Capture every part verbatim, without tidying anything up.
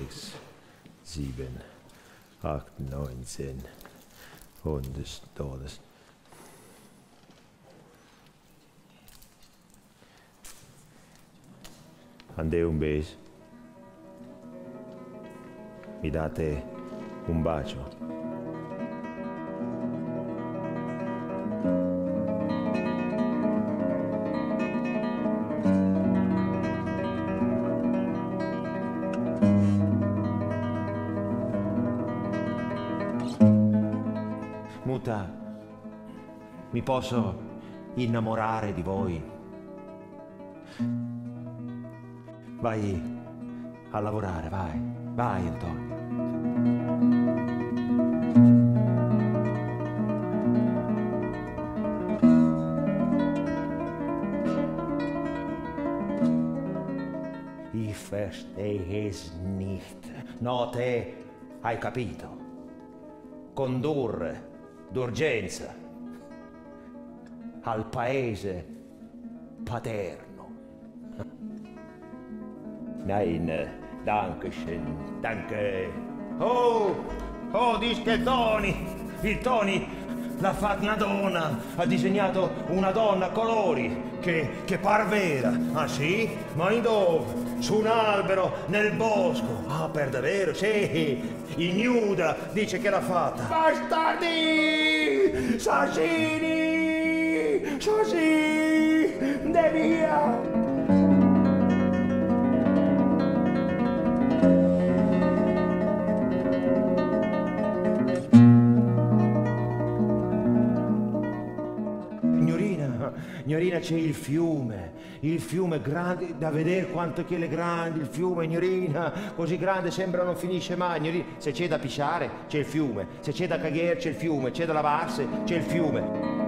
sechs, sieben, acht, neun, zehn, undici, douăzeci. Ande un beso. Mi date un bacio. Muta, mi posso innamorare di voi? Vai a lavorare, vai, vai Antonio. Ich verstehe es nicht. No, te hai capito. Condurre d'urgenza al paese paterno. Nein, danke schön, danke. Oh, oh, dici che il Tony, il Tony l'ha fatta una donna, ha disegnato una donna a colori che, che par vera. Ah sì? Ma in dove? Su un albero, nel bosco. Ah, per davvero? Sì, ignuda dice che l'ha fatta. Bastardi! Assassini! Assassini! De via! Signorina, c'è il fiume, il fiume grande, da vedere quanto che è grande il fiume, signorina, così grande sembra non finisce mai, signorina. Se c'è da pisciare, c'è il fiume, se c'è da cagare, c'è il fiume, c'è da lavarsi, c'è il fiume.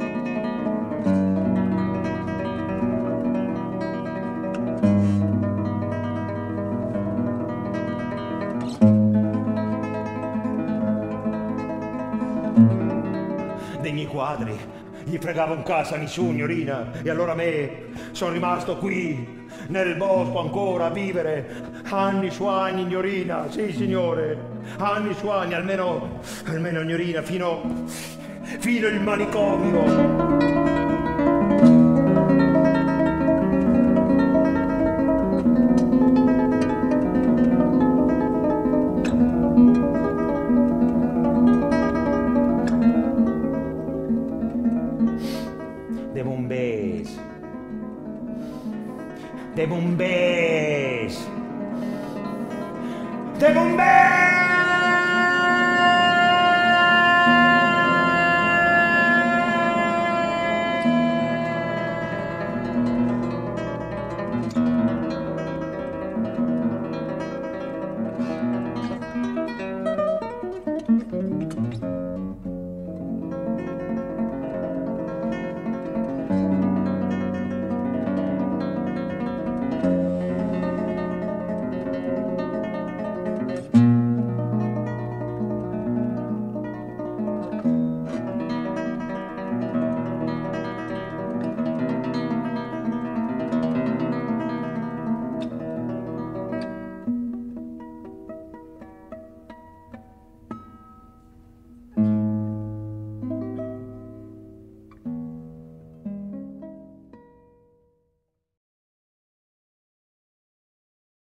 Dei miei quadri gli fregava un cazzo a nessuno, signorina, e allora me sono rimasto qui nel bosco ancora a vivere anni su anni, signorina, sì signore, anni su anni, almeno almeno signorina, fino fino il manicomio. De bombers. De bombers. De bombers.